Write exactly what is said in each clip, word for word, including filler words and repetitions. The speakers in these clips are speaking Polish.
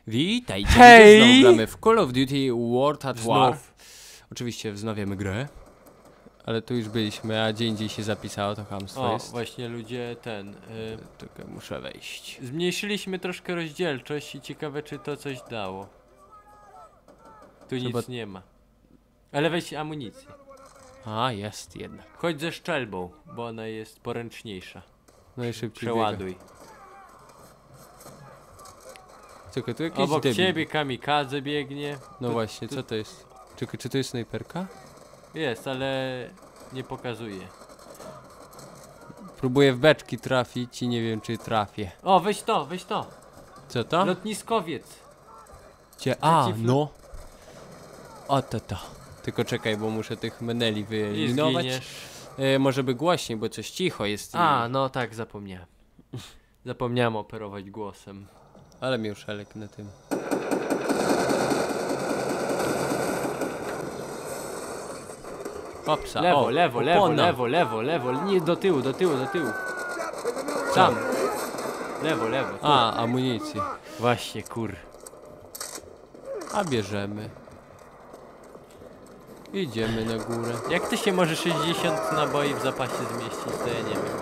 Witajcie, Hej! znowu gramy w Call of Duty World at War. Znów. Oczywiście wznawiamy grę, ale tu już byliśmy, a gdzie indziej się zapisało, to hamstwo O, jest. właśnie ludzie ten... Y, Czekaj, muszę wejść. zmniejszyliśmy troszkę rozdzielczość i ciekawe czy to coś dało. Tu Trzeba- nic nie ma. Ale weź amunicję. A, jest jednak. Chodź ze szczelbą, bo ona jest poręczniejsza. Najszybciej Przeładuj. biega. Czekaj, tu jakieś Obok debil. ciebie kamikadze biegnie. No Tu- właśnie, tu- co to jest? Czekaj, czy to jest snajperka? Jest, ale nie pokazuje. Próbuję w beczki trafić i nie wiem, czy trafię. O, weź to, weź to. Co to? Lotniskowiec. Gdzie? A, przeciw- no. O to to. Tylko czekaj, bo muszę tych meneli I wyeliminować. zginiesz. E, może by głośniej, bo coś cicho jest. i- A, no tak, zapomniałem. Zapomniałem operować głosem. Ale miał szelek na tym. Hopsa, Lewo, o, lewo, lewo, opona. lewo, lewo, lewo, nie do tyłu, do tyłu, do tyłu. Tam. Lewo, lewo. Tu. A, amunicję. Właśnie, kur. A bierzemy. Idziemy na górę. Jak ty się może sześćdziesiąt naboi w zapasie zmieścić, to ja nie wiem.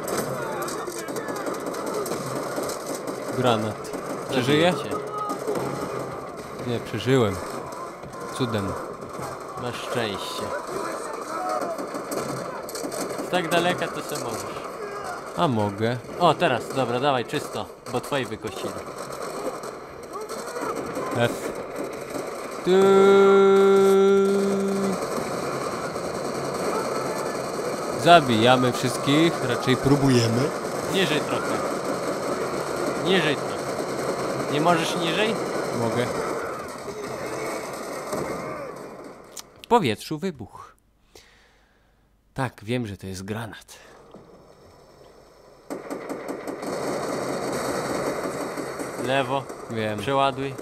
Granat. Przeżyję? Zabiję cię. Nie, przeżyłem. Cudem. Masz szczęście. Z tak daleka to se możesz. A mogę. O, teraz, dobra, dawaj, czysto, bo twoi wykościli. F. Tu. Zabijamy wszystkich, raczej próbujemy. Niżej trochę. Niżej trochę. Nie możesz niżej? Mogę. W powietrzu wybuch. Tak, wiem, że to jest granat. Lewo, Wiem. przeładuj.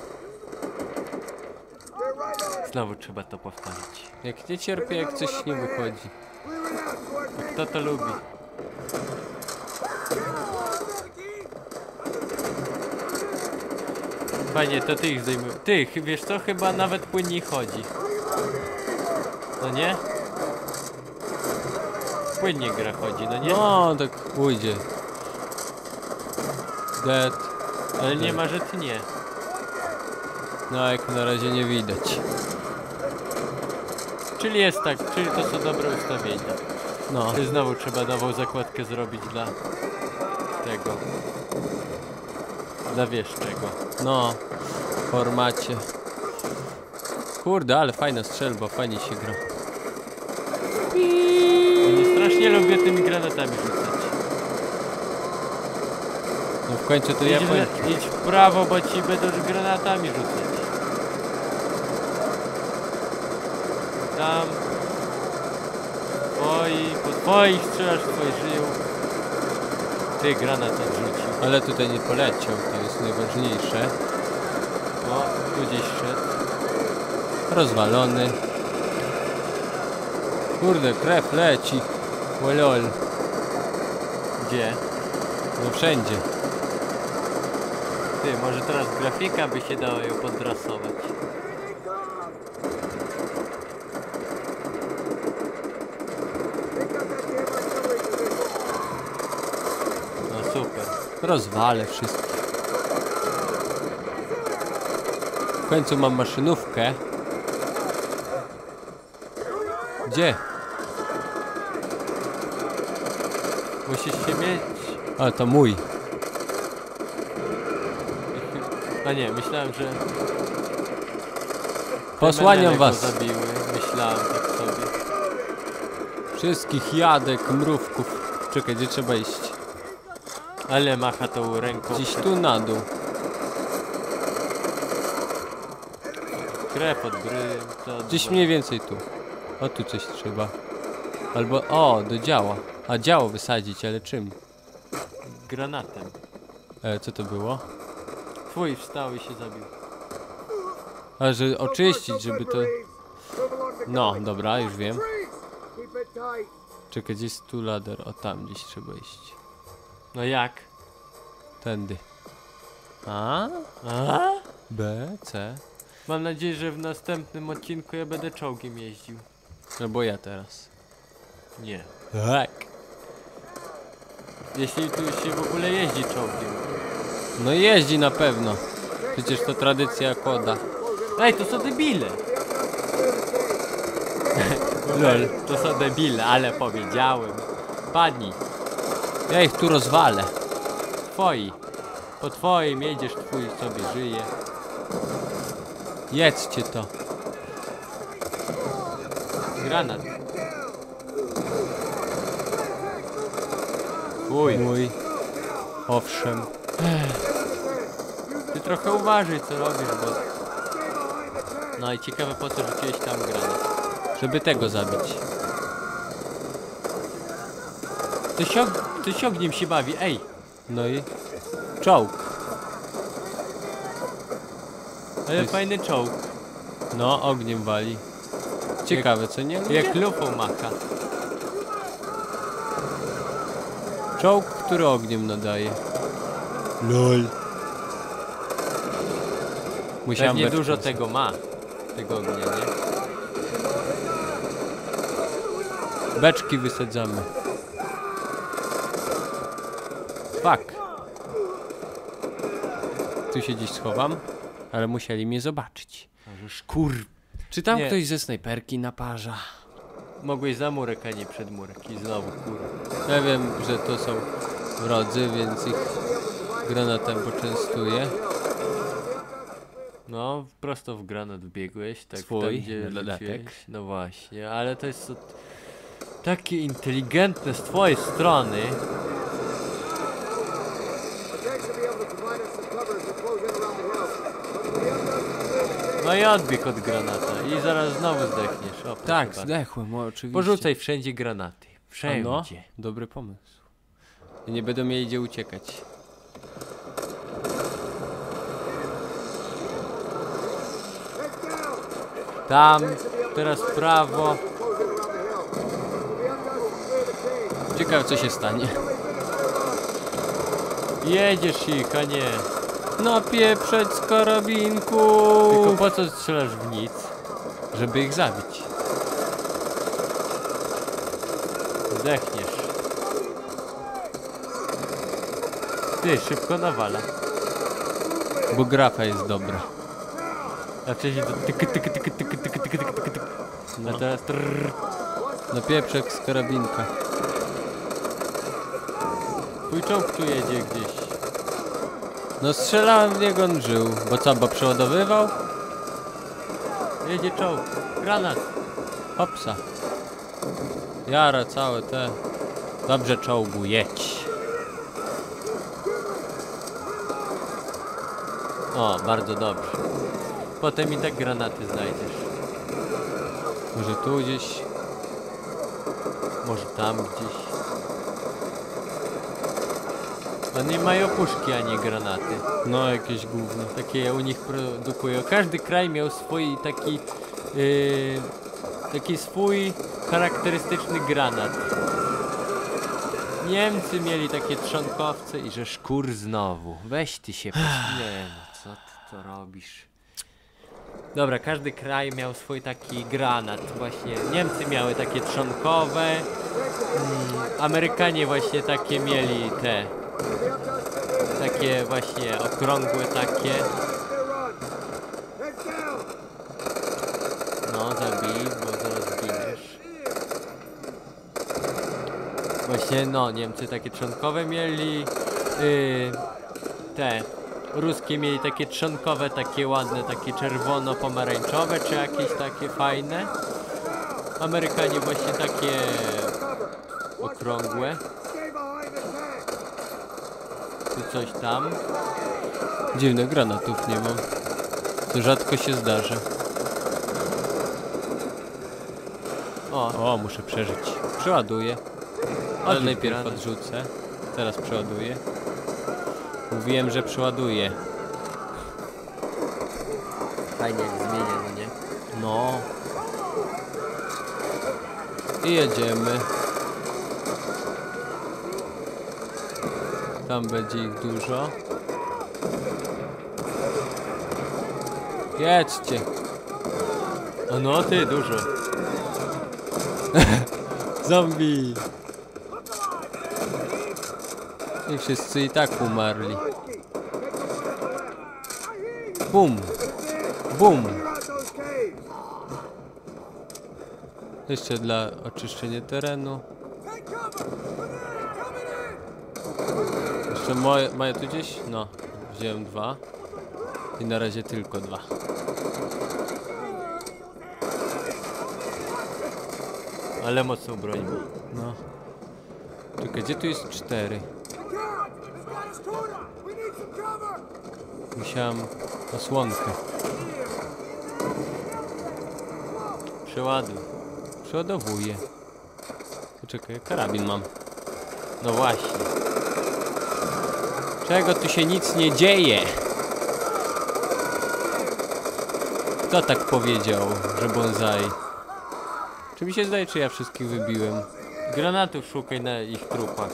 Znowu trzeba to powtórzyć. Jak nie cierpię, jak coś nie wychodzi. A kto to lubi? Fajnie, to ty ich zdejmuj. Ty, ch- wiesz co, chyba nawet płynniej chodzi. No nie? Płynnie gra chodzi, no nie? No, tak pójdzie. Dead. Ale nie ma, że ty nie. No, jak na razie nie widać. Czyli jest tak, czyli to są dobre ustawienia. No. Ty znowu trzeba nową zakładkę zrobić dla tego. Dla wiesz czego. No. W formacie. Kurde, ale fajna strzelba, fajnie się gra. Ja strasznie lubię tymi granatami rzucać. No w końcu to Idź, Japonia. w, idź w prawo, bo ci będą granatami rzucać. Tam. Twoi, po twoich strzelasz, twoi żyją. Ty, granat odrzucił. Ale tutaj nie poleciał, to jest najważniejsze. O, tu gdzieś szedł. Rozwalony. Kurde, krew leci. Łolol. Gdzie? No wszędzie. Ty, może teraz grafika by się dało ją podrasować. No super. Rozwalę wszystko. W końcu mam maszynówkę. Gdzie? Musisz się mieć. A, to mój. A nie, myślałem, że Posłaniam menele go was. zabiły. Myślałem tak sobie. Wszystkich jadek, mrówków. Czekaj, gdzie trzeba iść? Ale macha tą ręką. Gdzieś tu na dół. Krew od bry. To od Gdzieś bry. mniej więcej tu. O, tu coś trzeba. Albo, o, do działa. A działo wysadzić, ale czym? Granatem. E, co to było? Twój wstał i się zabił. A, że oczyścić, żeby to... No, dobra, już wiem. Czekaj, gdzieś jest tu lader. O, tam gdzieś trzeba iść. No jak? Tędy. A? A? B, C. Mam nadzieję, że w następnym odcinku ja będę czołgiem jeździł. Albo ja teraz. Nie. Tak. Jeśli tu się w ogóle jeździ czołgiem. No jeździ na pewno. Przecież to tradycja koda. Ej, to są debile! Lol. To są debile, ale powiedziałem. Padnij. Ja ich tu rozwalę. Twoi. Po twoim jedziesz, twój sobie żyje. Jedzcie to. Granat. Uj. Mój. Owszem. Ty trochę uważaj, co robisz, bo... No i ciekawe, po co rzuciłeś tam granat. Żeby tego zabić. Ktoś, og ktoś ogniem się bawi, ej! No i czołg. Ale jest- fajny czołg. No, ogniem wali. Ciekawe, co nie? ludzie? Jak lufą macha. Czołg, który ogniem nadaje. Lol. Musiałem Pewnie beczkę dużo wsadzić. tego ma. Tego ognia, nie? Beczki wysadzamy. Fuck. Tu się gdzieś schowam, ale musieli mnie zobaczyć. Możesz kur... Czy tam Nie. ktoś ze snajperki naparza? Mogłeś za murek, a nie przed murek. I znowu kur... Ja wiem, że to są wrodzy, więc ich granatem poczęstuję. No, prosto w granat wbiegłeś, tak Swój tam, gdzie dodatek. rzuciłeś. No właśnie, ale to jest to takie inteligentne z twojej strony. No i odbieg od granata i zaraz znowu zdechniesz. O, proszę Tak, bardzo. zdechłem, oczywiście. Porzucaj wszędzie granaty. No, Wszędzie. dobry pomysł. I nie będą mieli gdzie uciekać. Tam, teraz w prawo. Ciekawe, co się stanie. Jedziesz ich, a nie. Napieprzeć z karabinku! Tylko po co strzelasz w nic? Żeby ich zabić. Zdechniesz. Ty, szybko nawala. Bo grafa jest dobra. A wcześniej to tyk, tyk, tyk, tyk, tyk, tyk, tyk, tyk, tyk. A teraz trrr. Napieprzek z karabinka. Twój czołg tu jedzie gdzieś. No strzelałem w niego, on żył. Bo co, bo przeładowywał? Jedzie czołg. Granat. Hopsa. Jara całe te. Dobrze, czołgu, jedź. O, bardzo dobrze. Potem i tak granaty znajdziesz. Może tu gdzieś. Może tam gdzieś. Oni mają puszki, a nie granaty. No, jakieś gówno. Takie u nich produkują. Każdy kraj miał swój taki yy, taki swój charakterystyczny granat. Niemcy mieli takie trzonkowce i że szkur znowu. Weź ty się nie no, co ty to robisz? Dobra, każdy kraj miał swój taki granat. Właśnie Niemcy miały takie trzonkowe. Mm, Amerykanie właśnie takie mieli te. Takie właśnie okrągłe takie. No zabij, bo zaraz zginiesz. Właśnie no, Niemcy takie trzonkowe mieli. Yy, te. Ruskie mieli takie trzonkowe, takie ładne, takie czerwono-pomarańczowe, czy jakieś takie fajne. Amerykanie właśnie takie okrągłe. Tu coś tam. Dziwne, granatów nie mam. To rzadko się zdarza. O, O, muszę przeżyć. Przeładuję. Ale Odrzuć najpierw granat. odrzucę. Teraz przeładuję. Mówiłem, że przeładuję. fajnie jak zmienia, no nie? No. I jedziemy. Tam będzie ich dużo. Jedźcie. O no ty, dużo. Zombie. I wszyscy i tak umarli. Bum. Bum. Jeszcze dla oczyszczenia terenu. Jeszcze moje, mają tu gdzieś? No, wziąłem dwa. I na razie tylko dwa. Ale mocną broń. No. Czekaj, gdzie tu jest cztery? Musiałem osłonkę. Przeładuj. Przeładowuję. Czekaj, karabin mam. No właśnie. Czego tu się nic nie dzieje? Kto tak powiedział, że bonsai? Czy mi się zdaje, czy ja wszystkich wybiłem? Granatów szukaj na ich trupach.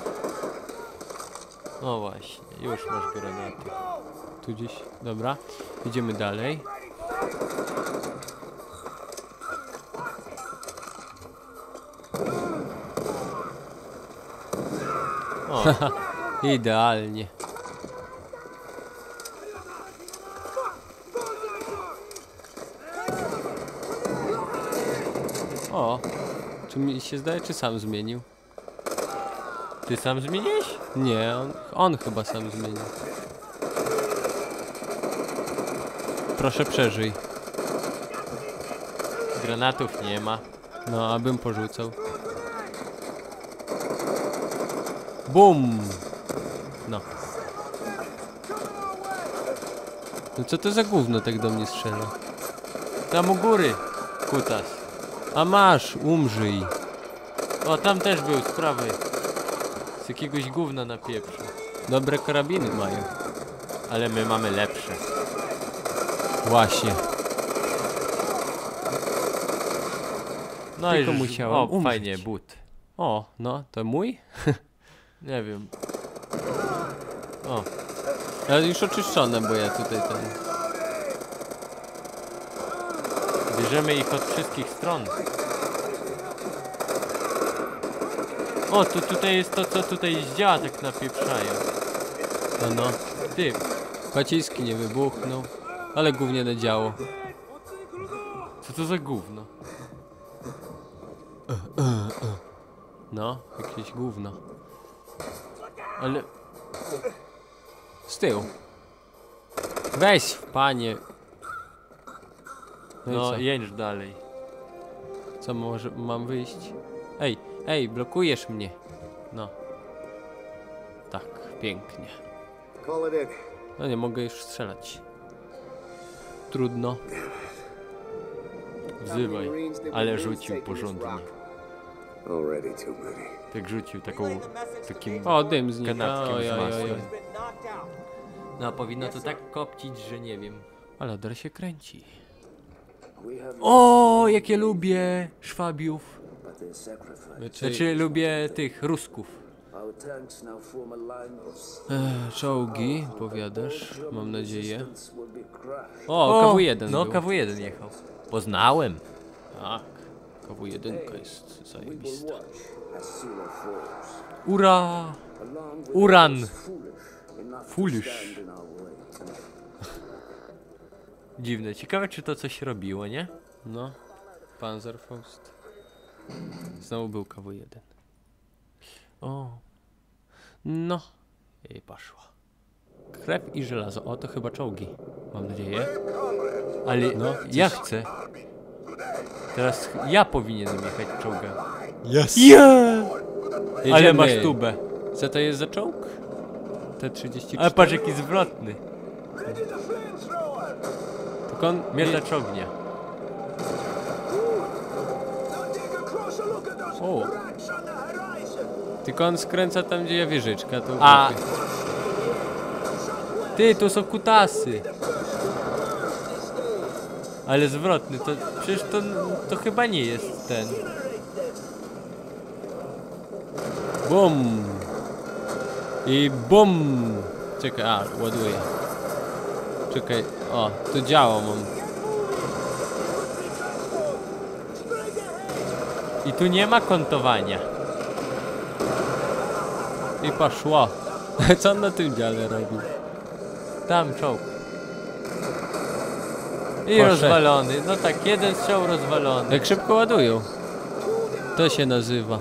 No właśnie, już masz granaty. Tu gdzieś. Dobra. Idziemy dalej. O, Idealnie. O. Czy mi się zdaje, czy sam zmienił? ty sam zmieniłeś? Nie, on, on chyba sam zmienił. Proszę przeżyj. Granatów nie ma. No, abym porzucał. Bum! No. No co to za gówno tak do mnie strzela? Tam u góry, kutas. A masz, umrzyj. O, tam też był, z prawej. Z jakiegoś gówna na pieprzu. Dobre karabiny mają. Ale my mamy lepsze. Właśnie. No Tylko i już- musiałem O, umrzeć. fajnie, but. O, no, to mój? Nie wiem. O, Ale już oczyszczone, bo ja tutaj ten... bierzemy ich od wszystkich stron. O, to tutaj jest to, co tutaj zdziała, tak napieprzają. No, no. Ty, Pociski nie wybuchnął. Ale gówniane działo. co to za gówno? No, jakieś gówno. Ale, Z tyłu. Weź w panie. No, no, i co? jęcz dalej. Co może mam wyjść? Ej, ej, blokujesz mnie. No. Tak, pięknie. Call it in. No nie mogę już strzelać. Trudno. Wzywaj. Ale rzucił porządnie. Already too many. Tak rzucił taką, takim O, dym znika. kanapkiem Oj, z oj, oj, masłem. oj. No, powinno to tak kopcić, że nie wiem. Ale odar się kręci. We have O, jakie lubię szwabiów. but their sacrifice. Znaczy, Znaczy, lubię tych Rusków. Our tanks now form a line of e, czołgi, powiadasz, mam nadzieję. resistance will be crushed. O, K W jeden No, był. K W jeden jechał. Poznałem. Tak, K W jeden jest We will zajebista. watch as Sula falls. Ura! Along with Uran! those foolish enough to Foolish. stand in our way. Dziwne. Ciekawe, czy to coś robiło, nie? No, Panzerfaust. Znowu był K W jeden. O. No. I poszło. Krew i żelazo. O, to chyba czołgi. Mam nadzieję. Ale No, ja chcę. Teraz ja powinienem jechać czołga. Yes. Yeah! Ale Jedziemy. masz tubę. Co to jest za czołg? T trzydzieści cztery. Ale patrz, jaki zwrotny. Tylko on... Miotacz ognia. O. Tylko on skręca tam, gdzie ja wieżyczka. To A. głupie. Ty, to są kutasy. Ale zwrotny, to przecież to, to chyba nie jest ten. Bum. I bum. Czekaj, a, ładuję. Czekaj, o, to działa mam. I tu nie ma kątowania. I poszło. Co on na tym dziale robi? Tam czołg. I Poszedł. rozwalony. No tak, jeden strzał rozwalony. Jak szybko ładują. To się nazywa.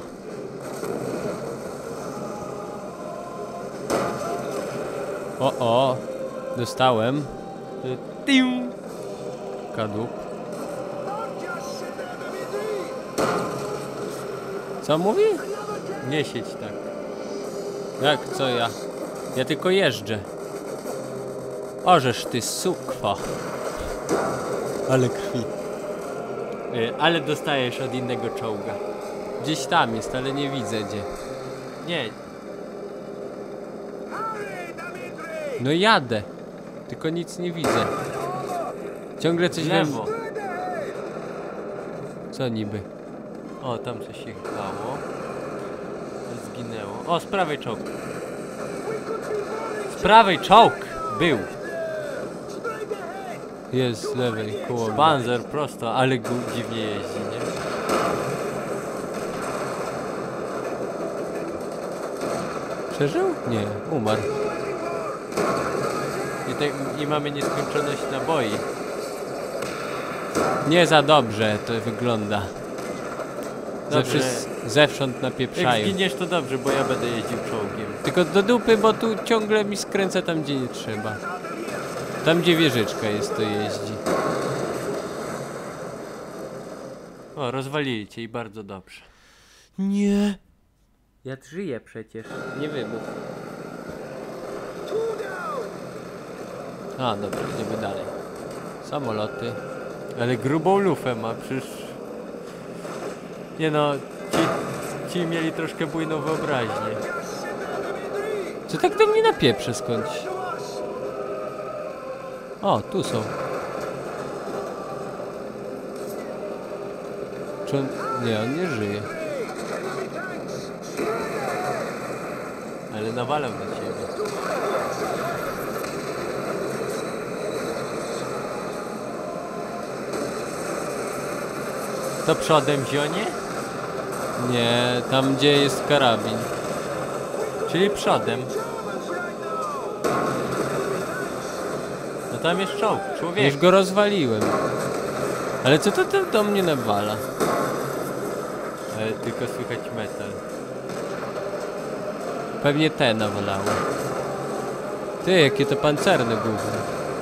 O, o. Dostałem. Tium. Kadłub. Co mówi? Nie siedź tak. Jak, co ja? Ja tylko jeżdżę. Ożeż ty sukwo. Ale krwi. Y, ale dostajesz od innego czołga. Gdzieś tam jest, ale nie widzę gdzie. Nie, No jadę. Tylko nic nie widzę. Ciągle coś we lewo. mnie- Co niby? O, tam coś się chybało. Zginęło. O, z prawej czołg. Z prawej czołg był. Jest z lewej, koło mnie. Panzer prosto, ale gu dziwnie jeździ, nie? Przeżył? Nie, umarł. I, te, I mamy nieskończoność naboi. Nie za dobrze to wygląda. Ze Dobrze. wszys- zewsząd Jak napieprzają. zginiesz to dobrze, bo ja będę jeździł czołgiem. Tylko do dupy, bo tu ciągle mi skręca tam, gdzie nie trzeba. Tam, gdzie wieżyczka jest, to jeździ. O, rozwalili cię i bardzo dobrze. Nie. Ja żyję przecież. Nie wybuch. A, dobra, idziemy dalej. Samoloty. Ale grubą lufę ma, przecież... Nie no, ci, ci mieli troszkę bujną wyobraźnię. Co tak do mnie napieprze skądś? O, tu są. Czy on... Nie, on nie żyje. Ale nawalał na ciebie. To przodem zionie? Nie, tam gdzie jest karabin. Czyli przodem. No tam jest czołg, człowiek. Już go rozwaliłem. Ale co to, to do mnie nawala? Ale tylko słychać metal. Pewnie te nawalały. Ty, jakie to pancerne gówno.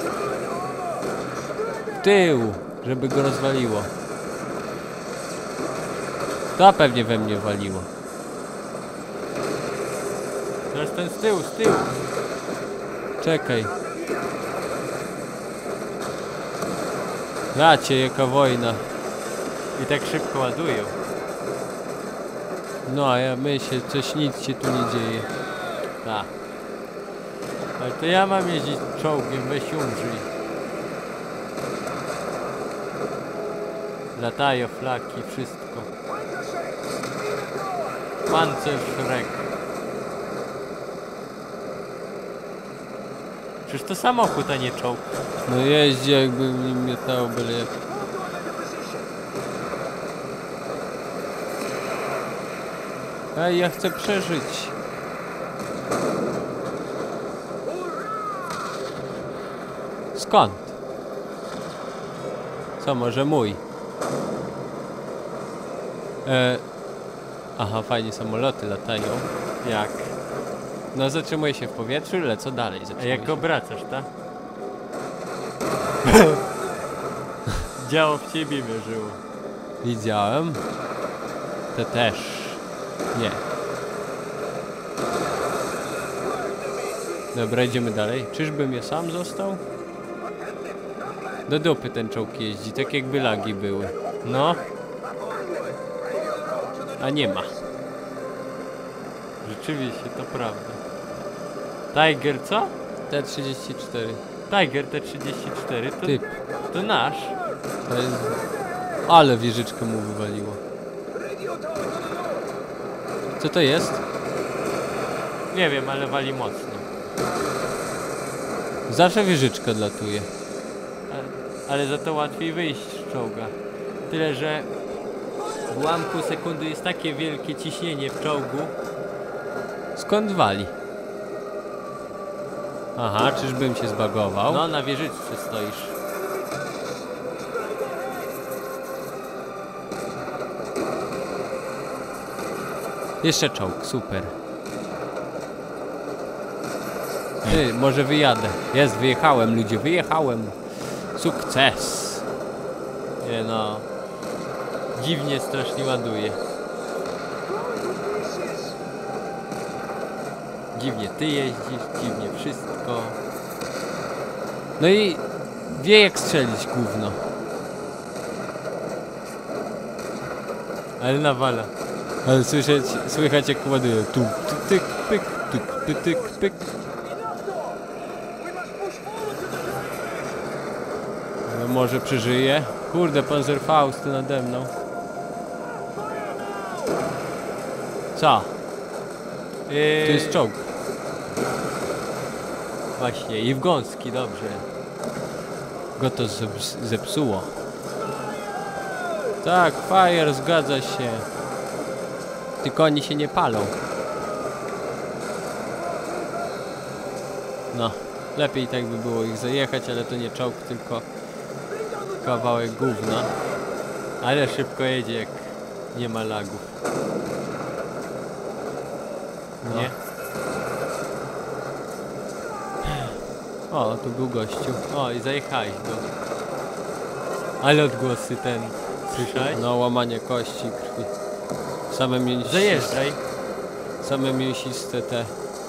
W tył, żeby go rozwaliło. To pewnie we mnie waliło. Teraz ten z tyłu, z tyłu. Czekaj. Dacie, jaka wojna. I tak szybko ładują. No, a ja myślę, coś nic się tu nie dzieje. Tak. Ale to ja mam jeździć czołgiem, weź umrzyj. Latają flaki, wszystko. Panzerschreck. Przecież to samochód, a nie czołg. No jeździ, jakby w nim mietało byle jak. Ej, ja chcę przeżyć. Skąd? Co, może mój? E... Aha, fajnie samoloty latają. Jak? No zatrzymuję się w powietrzu, lecę dalej. A Zatrzymuję jak się. obracasz, tak? Działo w ciebie mierzyło. Widziałem. Te też. Nie. Dobra, idziemy dalej. Czyżbym ja sam został? Do dupy ten czołg jeździ, tak jakby lagi były. No, A nie ma. rzeczywiście, to prawda. Tiger co? T trzydzieści cztery. Tiger T trzydzieści cztery to, Typ. to nasz. To jest... Ale wieżyczkę mu wywaliło. Co to jest? Nie wiem, ale wali mocno. Zawsze wieżyczka latuje. Ale, ale za to łatwiej wyjść z czołga. Tyle, że W ułamku sekundy jest takie wielkie ciśnienie w czołgu. Skąd wali? Aha, czyżbym się zbagował? No, na wieżyczce stoisz. Jeszcze czołg, super. Ty, może wyjadę. Jest, wyjechałem ludzie, wyjechałem. Sukces. Nie no. Dziwnie strasznie ładuje. Dziwnie ty jeździsz, dziwnie wszystko. No i wie jak strzelić gówno. Ale nawala. Ale słyszeć, słychać jak ładuje. Tu, ty, tyk, pyk, tyk, pyk, tyk, pyk. No może przeżyje? Kurde, Panzerfaust nade mną. Co? Yy, To jest czołg. Właśnie, i w gąski, dobrze. Go to zeps zepsuło. Tak, fire, zgadza się. Tylko oni się nie palą. No, lepiej tak by było ich zajechać, ale to nie czołg, tylko kawałek gówna. Ale szybko jedzie, jak nie ma lagów. No. Nie? O, tu był gościu. O, i zajechałeś go. Ale odgłosy ten. Słyszałeś? No, łamanie kości, krwi. Same mięsiste. Zajeżdżaj. Same mięsiste te.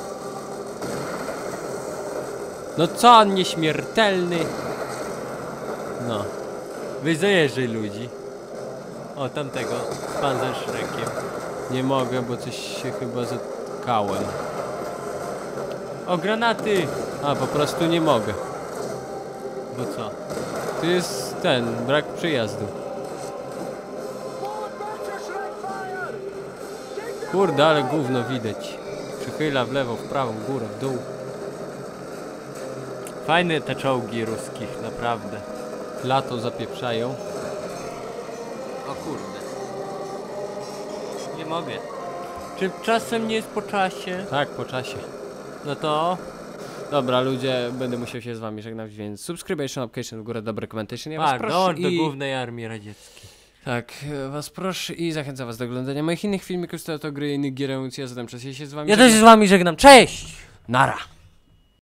No co on nieśmiertelny? No. Weź zajeżdżaj ludzi. O, tamtego. Z panzerszrekiem. Nie mogę, bo coś się chyba zatkałem. O, granaty! A, po prostu nie mogę. Bo co? Tu jest ten, brak przyjazdu. Kurde, ale gówno widać. Przychyla w lewo, w prawo, w górę, w dół. Fajne te czołgi ruskich, naprawdę. Lato zapieprzają. O kurde. Nie mogę. Czy czasem nie jest po czasie? Tak, po czasie. No to... Dobra, ludzie, będę musiał się z wami żegnać, więc subscription, application w górę, dobre commentation. Ja was A, proszę dąż do i... głównej armii radzieckiej. Tak, e, was proszę i zachęcam was do oglądania moich innych filmików z to gry i innych gier, więc ja zatem czas się z wami Ja żegnam. też z wami żegnam. Cześć! Nara!